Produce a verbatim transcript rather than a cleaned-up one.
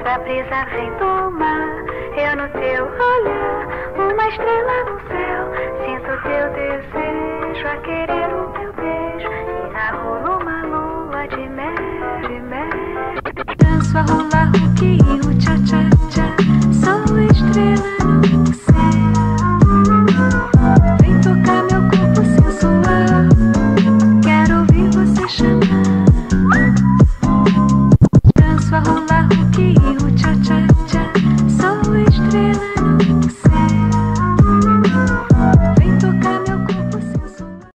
A brisa vem do mar, eu no teu olhar, uma estrela no céu. Sinto teu desejo a querer o teu beijo e narro numa lua de mel, de mel. Danço a hula hoop e o cha cha cha.